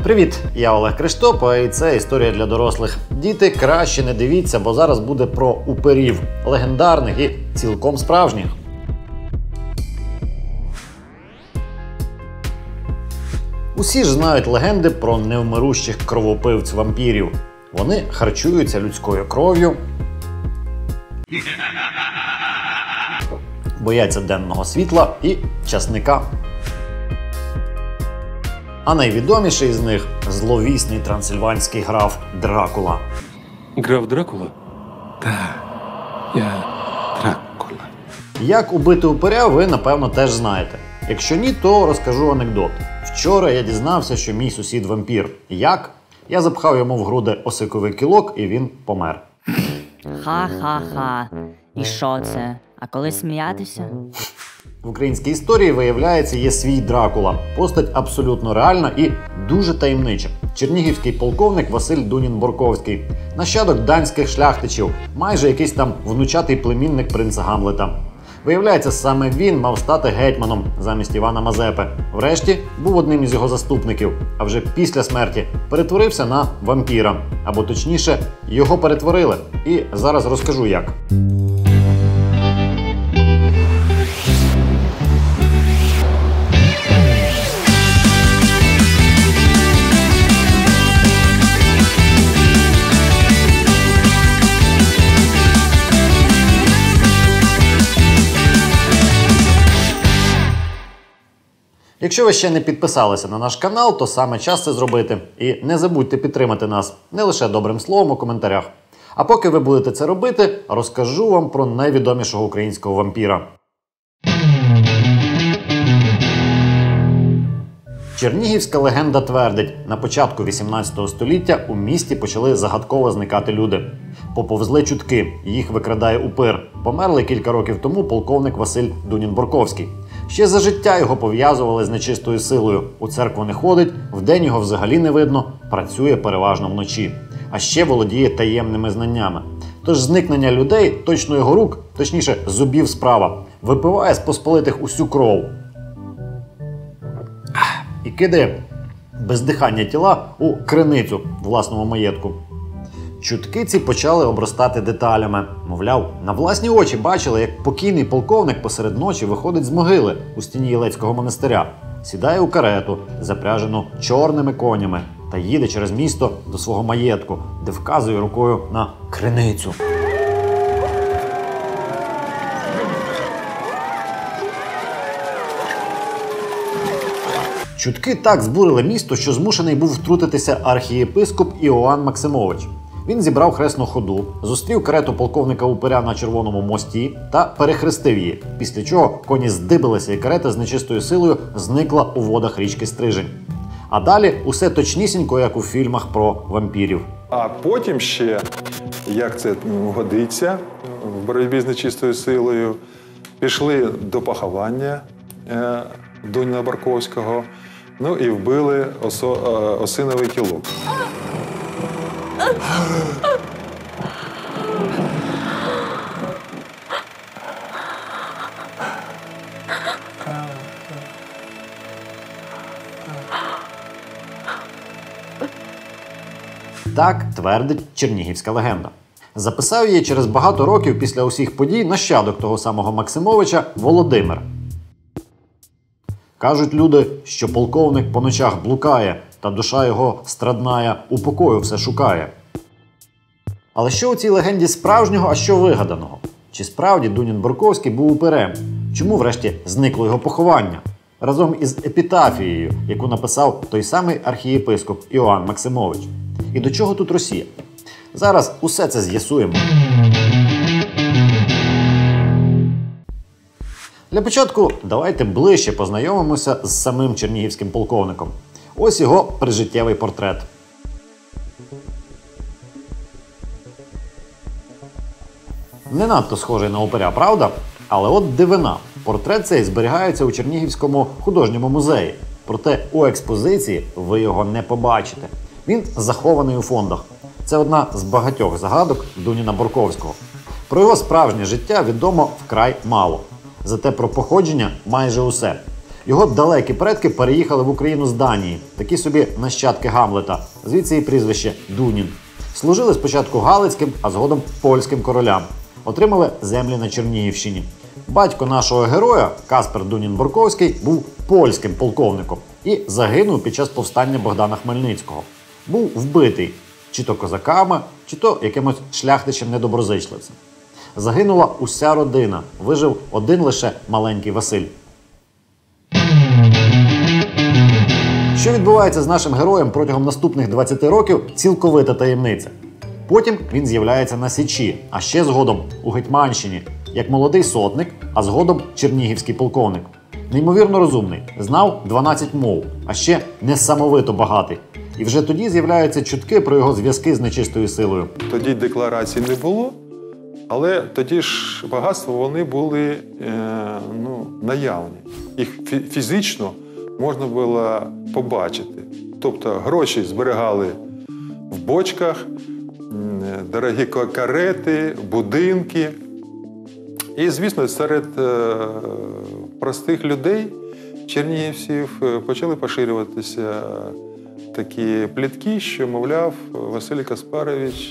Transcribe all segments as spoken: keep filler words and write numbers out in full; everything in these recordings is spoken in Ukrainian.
Привіт, я Олег Криштоп, і це історія для дорослих. Діти, краще не дивіться, бо зараз буде про упирів, легендарних і цілком справжніх. Усі ж знають легенди про невмирущих кровопивць-вампірів. Вони харчуються людською кров'ю, бояться денного світла і часника. А найвідоміший з них – зловісний трансильванський граф Дракула. Граф Дракула? Так, я Дракула. Як убити упиря, ви, напевно, теж знаєте. Якщо ні, то розкажу анекдот. Вчора я дізнався, що мій сусід вампір. Як? Я запхав йому в груди осиковий кілок, і він помер. Ха-ха-ха. І що це? А коли сміятися? В українській історії, виявляється, є свій Дракула. Постать абсолютно реальна і дуже таємнича. Чернігівський полковник Василь Дунін-Борковський. Нащадок данських шляхтичів. Майже якийсь там внучатий племінник принца Гамлета. Виявляється, саме він мав стати гетьманом замість Івана Мазепи. Врешті був одним із його заступників, а вже після смерті перетворився на вампіра. Або точніше, його перетворили. І зараз розкажу як. Якщо ви ще не підписалися на наш канал, то саме час це зробити. І не забудьте підтримати нас не лише добрим словом у коментарях. А поки ви будете це робити, розкажу вам про найвідомішого українського вампіра. Чернігівська легенда твердить, на початку вісімнадцятого століття у місті почали загадково зникати люди. Поповзли чутки, їх викрадає упир. Померли кілька років тому полковник Василь Дунін-Борковський. Ще за життя його пов'язували з нечистою силою. У церкву не ходить, вдень його взагалі не видно, працює переважно вночі. А ще володіє таємними знаннями. Тож зникнення людей, точно його рук, точніше зубів справа, випиває з посполитих усю кров. І кидає бездихання тіла у криницю власному маєтку. Чутки ці почали обростати деталями. Мовляв, на власні очі бачили, як покійний полковник посеред ночі виходить з могили у стіні Ілецького монастиря, сідає у карету, запряжену чорними конями, та їде через місто до свого маєтку, де вказує рукою на криницю. Чутки так збурили місто, що змушений був втрутитися архієпископ Іоанн Максимович. Він зібрав хресну ходу, зустрів карету полковника упиря на Червоному мості та перехрестив її, після чого коні здибилися і карета з нечистою силою зникла у водах річки Стрижень. А далі усе точнісінько, як у фільмах про вампірів. А потім ще, як це годиться в боротьбі з нечистою силою, пішли до поховання е, Дуніна-Борковського, ну і вбили осо, е, осиновий кілок. Так твердить чернігівська легенда. Записав її через багато років після усіх подій нащадок того самого Максимовича Володимир. Кажуть люди, що полковник по ночах блукає, та душа його страдная упокою все шукає. Але що у цій легенді справжнього, а що вигаданого? Чи справді Дунін-Борковський був упирем? Чому врешті зникло його поховання? Разом із епітафією, яку написав той самий архієпископ Іоанн Максимович. І до чого тут Росія? Зараз усе це з'ясуємо. Для початку давайте ближче познайомимося з самим чернігівським полковником. Ось його прижиттєвий портрет. Не надто схожий на упиря, правда? Але от дивина. Портрет цей зберігається у Чернігівському художньому музеї. Проте у експозиції ви його не побачите. Він захований у фондах. Це одна з багатьох загадок Дуніна-Борковського. Про його справжнє життя відомо вкрай мало. Зате про походження майже усе. Його далекі предки переїхали в Україну з Данії, такі собі нащадки Гамлета, звідси і прізвище Дунін. Служили спочатку галицьким, а згодом польським королям. Отримали землі на Чернігівщині. Батько нашого героя, Каспер Дунін-Борковський, був польським полковником і загинув під час повстання Богдана Хмельницького. Був вбитий чи то козаками, чи то якимось шляхтичем-недоброзичливцем. Загинула уся родина, вижив один лише маленький Василь. Що відбувається з нашим героєм протягом наступних двадцяти років – цілковита таємниця. Потім він з'являється на Січі, а ще згодом у Гетьманщині, як молодий сотник, а згодом чернігівський полковник. Неймовірно розумний, знав дванадцять мов, а ще несамовито багатий. І вже тоді з'являються чутки про його зв'язки з нечистою силою. Тоді декларацій не було, але тоді ж багатства вони були е, ну, наявні. Їх фі- фізично можна було побачити. Тобто гроші зберігали в бочках, дорогі карети, будинки. І, звісно, серед е, простих людей, чернігівців, почали поширюватися такі плітки, що, мовляв, Василь Каспарович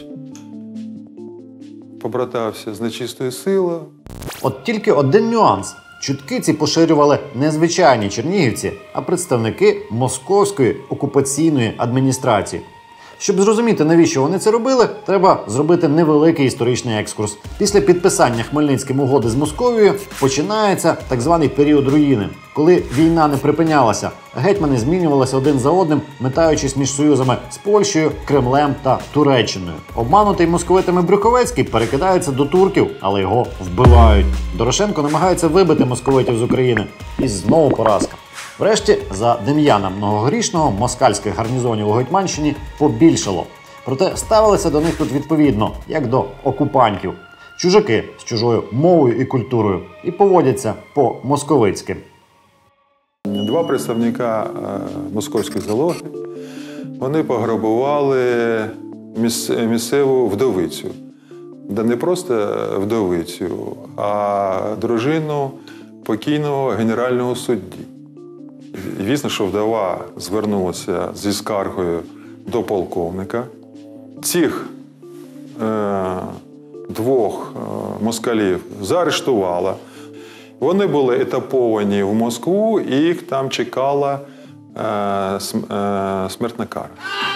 побратався з нечистою силою. От тільки один нюанс. Чутки ці поширювали не звичайні чернігівці, а представники Московської окупаційної адміністрації. Щоб зрозуміти, навіщо вони це робили, треба зробити невеликий історичний екскурс. Після підписання Хмельницьким угоди з Московією починається так званий період руїни, коли війна не припинялася, гетьмани змінювалися один за одним, метаючись між союзами з Польщею, Кремлем та Туреччиною. Обманутий московитами Брюховецький перекидається до турків, але його вбивають. Дорошенко намагається вибити московитів з України. І знову поразка. Врешті, за Дем'яна Многогрішного, москальських гарнізонів у Гетьманщині побільшало. Проте ставилися до них тут відповідно, як до окупантів. Чужаки з чужою мовою і культурою. І поводяться по-московицьки. Два представника московської залоги, вони пограбували місцеву вдовицю. Да не просто вдовицю, а дружину покійного генерального судді. І звісно, що вдова звернулася зі скаргою до полковника. Цих е, двох е, москалів заарештувала. Вони були етаповані в Москву, і їх там чекала е, см, е, смертна кара.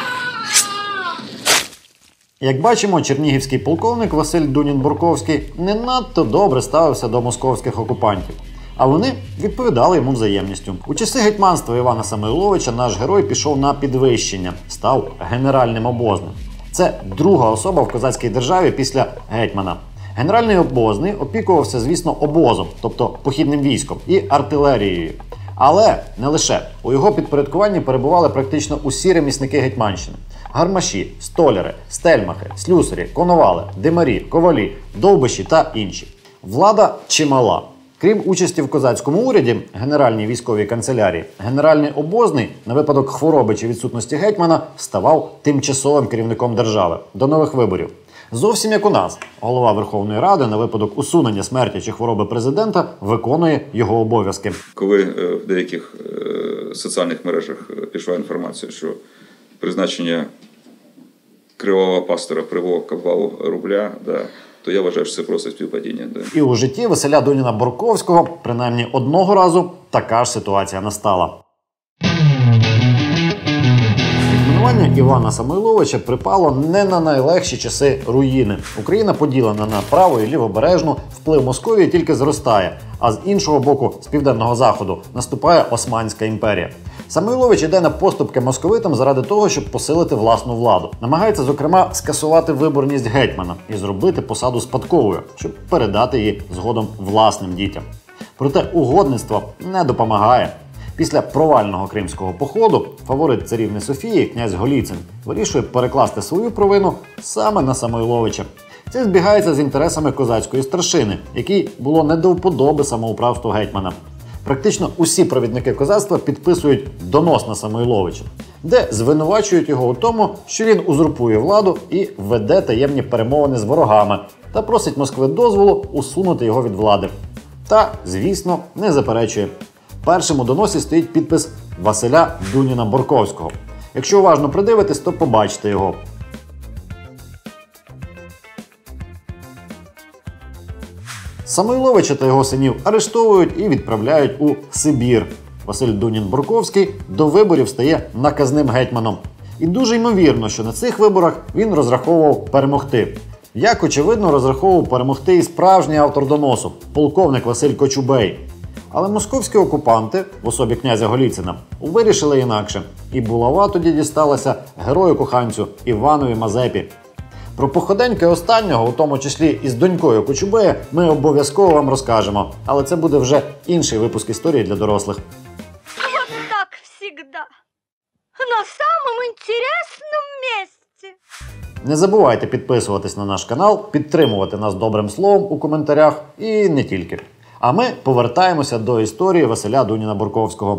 Як бачимо, чернігівський полковник Василь Дунін-Борковський не надто добре ставився до московських окупантів. А вони відповідали йому взаємністю. У часи гетьманства Івана Самойловича наш герой пішов на підвищення, став генеральним обозним. Це друга особа в козацькій державі після гетьмана. Генеральний обозний опікувався, звісно, обозом, тобто похідним військом, і артилерією. Але не лише. У його підпорядкуванні перебували практично усі ремісники Гетьманщини. Гармаші, столяри, стельмахи, слюсарі, коновали, димарі, ковалі, довбиші та інші. Влада чимала. Крім участі в козацькому уряді, Генеральній військовій канцелярії, генеральний обозний на випадок хвороби чи відсутності гетьмана ставав тимчасовим керівником держави до нових виборів. Зовсім як у нас, голова Верховної Ради на випадок усунення смерті чи хвороби президента виконує його обов'язки. Коли в деяких соціальних мережах пішла інформація, що призначення кривавого пастора приводить обвалу рубля, да, то я вважаю, що це просто співпадіння. Да. І у житті Василя Дуніна-Борковського принаймні одного разу така ж ситуація настала. Відмінування Івана Самойловича припало не на найлегші часи руїни. Україна поділена на право і лівобережну, вплив Московії тільки зростає, а з іншого боку, з південного заходу, наступає Османська імперія. Самойлович іде на поступки московитам заради того, щоб посилити власну владу. Намагається, зокрема, скасувати виборність гетьмана і зробити посаду спадковою, щоб передати її згодом власним дітям. Проте угодництво не допомагає. Після провального кримського походу фаворит царівни Софії, князь Голіцин, вирішує перекласти свою провину саме на Самойловича. Це збігається з інтересами козацької старшини, якій було не до вподоби самоуправство гетьмана. Практично усі провідники козацтва підписують донос на Самойловича, де звинувачують його у тому, що він узурпує владу і веде таємні перемовини з ворогами та просить Москви дозволу усунути його від влади. Та, звісно, не заперечує. Першим у доносі стоїть підпис Василя Дуніна-Борковського. Якщо уважно придивитись, то побачите його. Самойловича та його синів арештовують і відправляють у Сибір. Василь Дунін-Борковський до виборів стає наказним гетьманом. І дуже ймовірно, що на цих виборах він розраховував перемогти. Як, очевидно, розраховував перемогти і справжній автор доносу – полковник Василь Кочубей. Але московські окупанти, в особі князя Голіцина, вирішили інакше. І булава тоді дісталася герою-коханцю Іванові Мазепі. Про походеньки останнього, у тому числі і з донькою Кочубея, ми обов'язково вам розкажемо. Але це буде вже інший випуск історії для дорослих. Вот так всегда. На самом интересном месте. Не забувайте підписуватись на наш канал, підтримувати нас добрим словом у коментарях і не тільки. А ми повертаємося до історії Василя Дуніна-Борковського.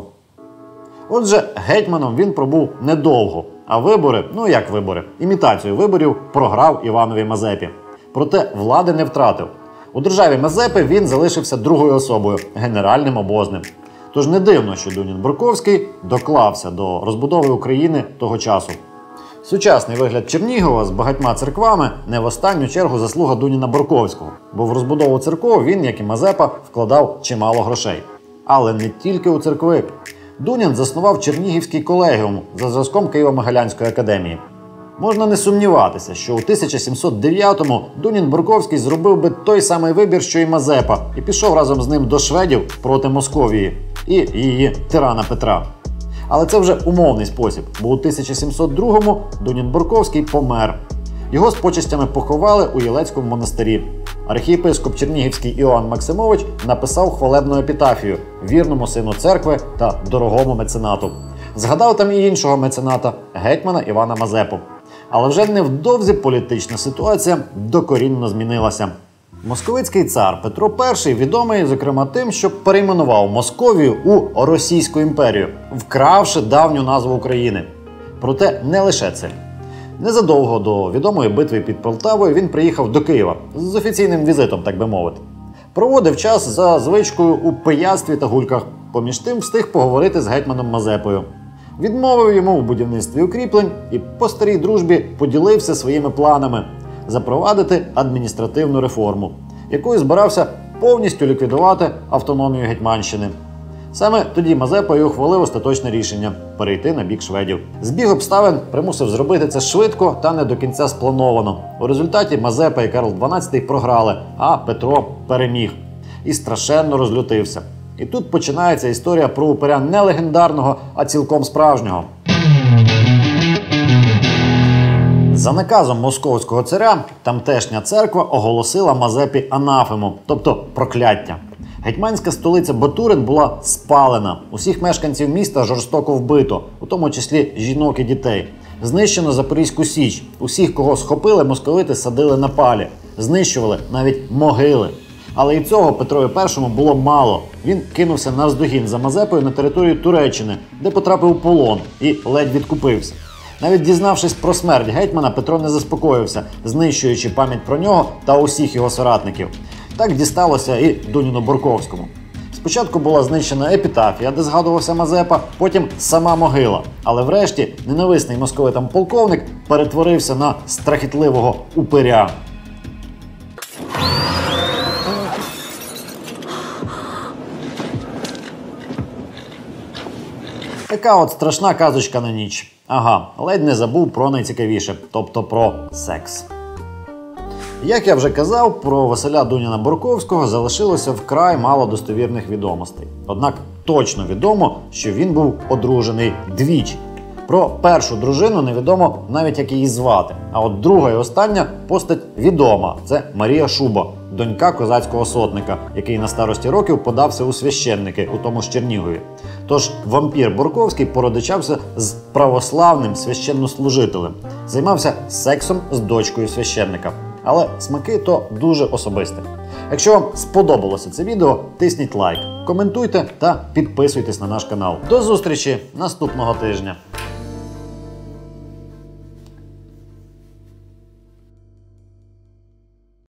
Отже, гетьманом він пробув недовго, а вибори, ну як вибори, імітацію виборів програв Іванові Мазепі. Проте влади не втратив. У державі Мазепи він залишився другою особою – генеральним обозним. Тож не дивно, що Дунін-Борковський доклався до розбудови України того часу. Сучасний вигляд Чернігова з багатьма церквами не в останню чергу заслуга Дуніна-Борковського, бо в розбудову церков він, як і Мазепа, вкладав чимало грошей. Але не тільки у церкви. Дунін заснував Чернігівський колегіум за зразком Києво-Могилянської академії. Можна не сумніватися, що у тисяча сімсот дев'ятому Дунін-Борковський зробив би той самий вибір, що і Мазепа, і пішов разом з ним до шведів проти Московії і її тирана Петра. Але це вже умовний спосіб, бо у тисяча сімсот другому Дунін-Борковський помер. Його з почестями поховали у Єлецькому монастирі. Архієпископ Чернігівський Іоанн Максимович написав хвалебну епітафію вірному сину церкви та дорогому меценату. Згадав там і іншого мецената – гетьмана Івана Мазепу. Але вже невдовзі політична ситуація докорінно змінилася. Московицький цар Петро І відомий, зокрема, тим, що перейменував Московію у Російську імперію, вкравши давню назву України. Проте не лише це. Незадовго до відомої битви під Полтавою він приїхав до Києва з офіційним візитом, так би мовити. Проводив час за звичкою у пияцтві та гульках, поміж тим встиг поговорити з гетьманом Мазепою. Відмовив йому у будівництві укріплень і по старій дружбі поділився своїми планами – запровадити адміністративну реформу, якою збирався повністю ліквідувати автономію Гетьманщини. Саме тоді Мазепа і ухвалив остаточне рішення – перейти на бік шведів. Збіг обставин примусив зробити це швидко та не до кінця сплановано. У результаті Мазепа і Карл дванадцятий програли, а Петро переміг. І страшенно розлютився. І тут починається історія про упиря не легендарного, а цілком справжнього. За наказом московського царя тамтешня церква оголосила Мазепі анафему, тобто прокляття. Гетьманська столиця Батурин була спалена, усіх мешканців міста жорстоко вбито, у тому числі жінок і дітей. Знищено Запорізьку Січ, усіх, кого схопили, московити садили на палі, знищували навіть могили. Але і цього Петрові І було мало. Він кинувся навздогін за Мазепою на територію Туреччини, де потрапив у полон і ледь відкупився. Навіть дізнавшись про смерть гетьмана, Петро не заспокоївся, знищуючи пам'ять про нього та усіх його соратників. Так дісталося і Дуніну-Борковському. Спочатку була знищена епітафія, де згадувався Мазепа, потім сама могила. Але врешті ненависний московитам полковник перетворився на страхітливого упиря. Така от страшна казочка на ніч. Ага, ледь не забув про найцікавіше, тобто про секс. Як я вже казав, про Василя Дуніна-Борковського залишилося вкрай мало достовірних відомостей. Однак точно відомо, що він був одружений двічі. Про першу дружину невідомо навіть, як її звати. А от друга і остання постать відома – це Марія Шуба, донька козацького сотника, який на старості років подався у священники, у тому ж Чернігові. Тож вампір Борковський породичався з православним священнослужителем, займався сексом з дочкою священника. Але смаки то дуже особисте. Якщо вам сподобалося це відео, тисніть лайк, коментуйте та підписуйтесь на наш канал. До зустрічі наступного тижня!